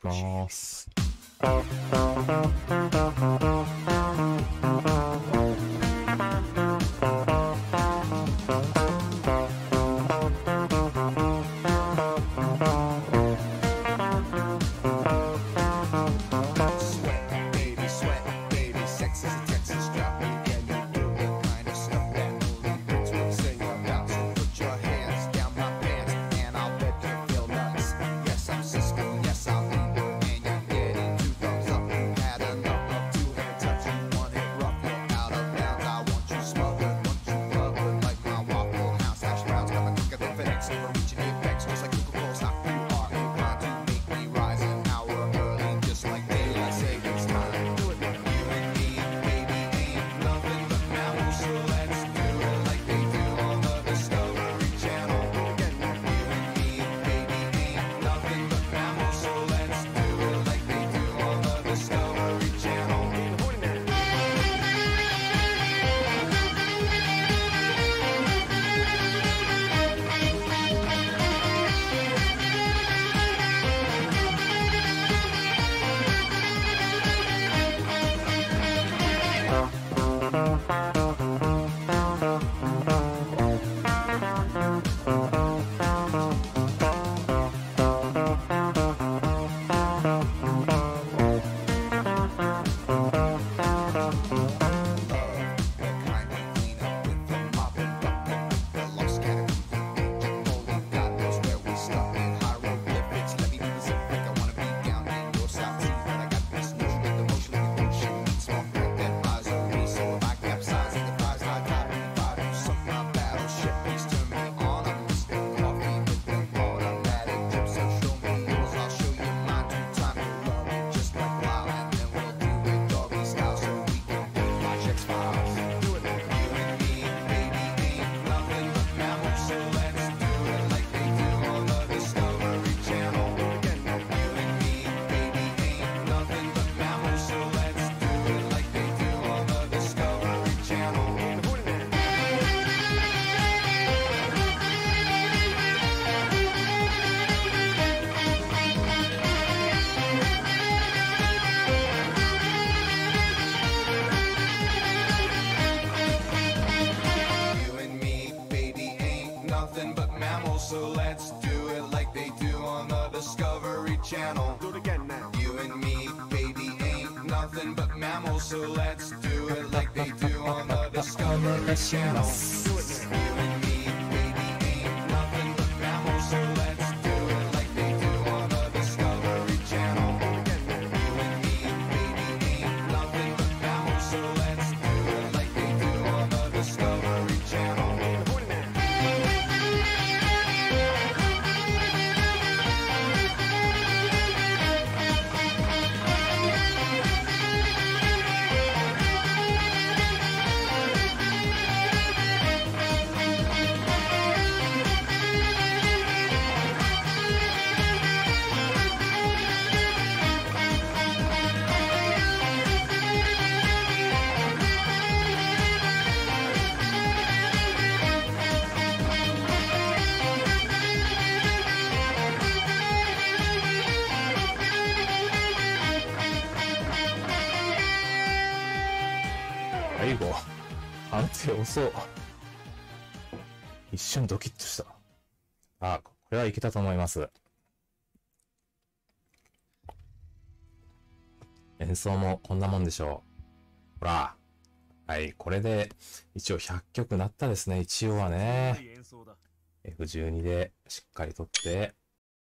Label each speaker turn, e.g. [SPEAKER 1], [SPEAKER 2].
[SPEAKER 1] ます。
[SPEAKER 2] So let's do it like they do on the Discovery Channel. Do it again now. You and me, baby, ain't nothing but mammals. So let's do it like they do on the Discovery Channel. Do it now. You and me, baby, ain't nothing but mammals. So let's do it like they do on the Discovery Channel. You and me, baby, ain't nothing but mammals. So let's do it like they do on the Discovery Channel.
[SPEAKER 1] 最後、判定遅そう。一瞬ドキッとした。あ、これはいけたと思います。演奏もこんなもんでしょう。ほら。はい、これで一応100曲なったですね、一応はね。F12 でしっかりとって、